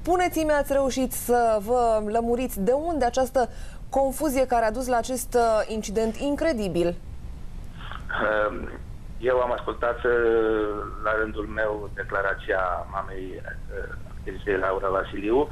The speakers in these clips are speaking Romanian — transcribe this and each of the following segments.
Spuneți-mi, ați reușit să vă lămuriți de unde această confuzie care a dus la acest incident incredibil? Eu am ascultat la rândul meu declarația mamei activistei Laura Vasiliu.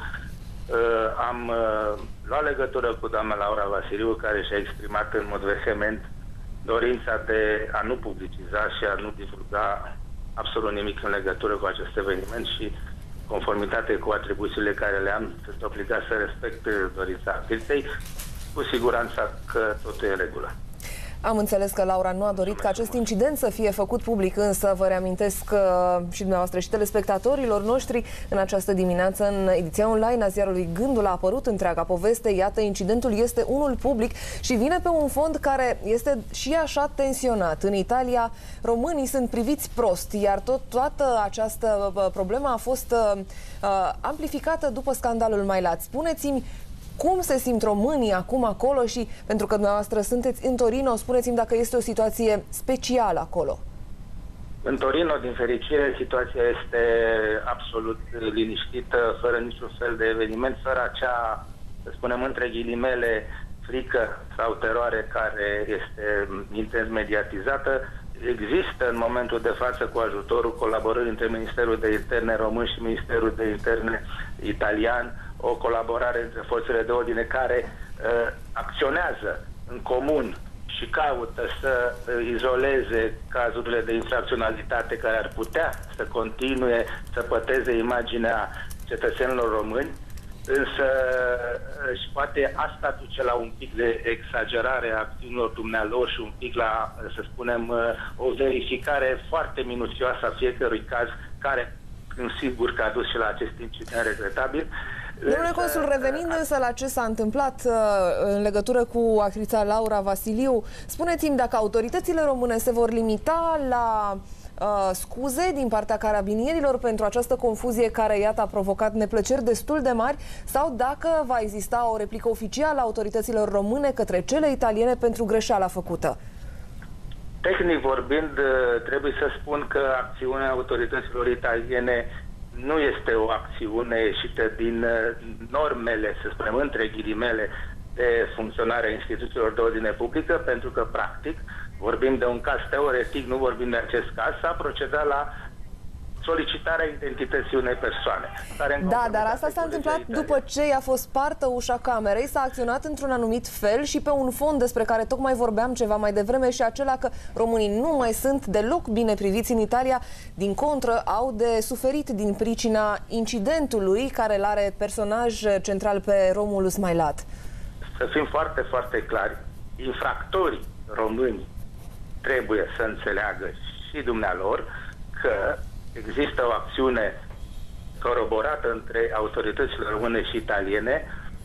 Am luat legătură cu doamna Laura Vasiliu, care și-a exprimat în mod vehement dorința de a nu publiciza și a nu divulga absolut nimic în legătură cu acest eveniment și, conformitate cu atribuțiile care le am, sunt obligat să respect dorința activistei. Cu siguranță că totul e în regulă. Am înțeles că Laura nu a dorit ca acest incident să fie făcut public, însă vă reamintesc și dumneavoastră și telespectatorilor noștri, în această dimineață, în ediția online a ziarului Gândul, a apărut întreaga poveste. Iată, incidentul este unul public și vine pe un fond care este și așa tensionat. În Italia, românii sunt priviți prost, iar toată această problemă a fost amplificată după scandalul Mailat. Spuneți-mi, cum se simt românii acum acolo și, pentru că dumneavoastră sunteți în Torino, spuneți-mi dacă este o situație specială acolo. În Torino, din fericire, situația este absolut liniștită, fără niciun fel de eveniment, fără acea, să spunem între ghilimele, frică sau teroare care este intens mediatizată. Există în momentul de față, cu ajutorul colaborării între Ministerul de Interne român și Ministerul de Interne italian, o colaborare între forțele de ordine care acționează în comun și caută să izoleze cazurile de infracționalitate care ar putea să continue să păteze imaginea cetățenilor români, însă și poate asta duce la un pic de exagerare a acțiunilor dumnealor și un pic la, să spunem, o verificare foarte minuțioasă a fiecărui caz, care, în sigur, că a dus și la acest incident regretabil. Domnule consul, revenind însă la ce s-a întâmplat în legătură cu actrița Laura Vasiliu, spuneți-mi dacă autoritățile române se vor limita la scuze din partea carabinierilor pentru această confuzie care, iată, a provocat neplăceri destul de mari, sau dacă va exista o replică oficială a autorităților române către cele italiene pentru greșeala făcută. Tehnic vorbind, trebuie să spun că acțiunea autorităților italiene nu este o acțiune ieșită din normele, să spunem, între ghilimele, de funcționare a instituțiilor de ordine publică, pentru că, practic, vorbim de un caz teoretic, nu vorbim de acest caz, s-a procedat la solicitarea identității unei persoane. Da, dar asta s-a întâmplat după ce i-a fost spartă ușa camerei, s-a acționat într-un anumit fel și pe un fond despre care tocmai vorbeam ceva mai devreme, și acela că românii nu mai sunt deloc bine priviți în Italia, din contră au de suferit din pricina incidentului care îl are personaj central pe Romulus Mailat. Să fim foarte, foarte clari, infractorii români trebuie să înțeleagă și dumnealor că există o acțiune coroborată între autoritățile române și italiene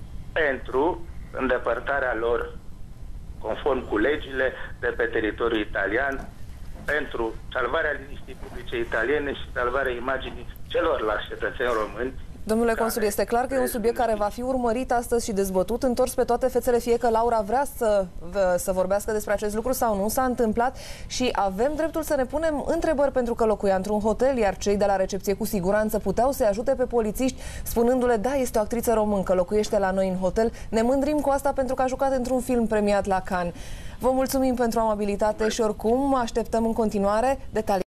pentru îndepărtarea lor, conform cu legile, de pe teritoriul italian, pentru salvarea liniștii publice italiene și salvarea imaginii celorlalți cetățeni români. Domnule consul, este clar că e un subiect care va fi urmărit astăzi și dezbătut, întors pe toate fețele, fie că Laura vrea să vorbească despre acest lucru sau nu. S-a întâmplat și avem dreptul să ne punem întrebări, pentru că locuia într-un hotel, iar cei de la recepție cu siguranță puteau să-i ajute pe polițiști, spunându-le: da, este o actriță româncă, locuiește la noi în hotel, ne mândrim cu asta pentru că a jucat într-un film premiat la Cannes. Vă mulțumim pentru amabilitate și oricum așteptăm în continuare detalii.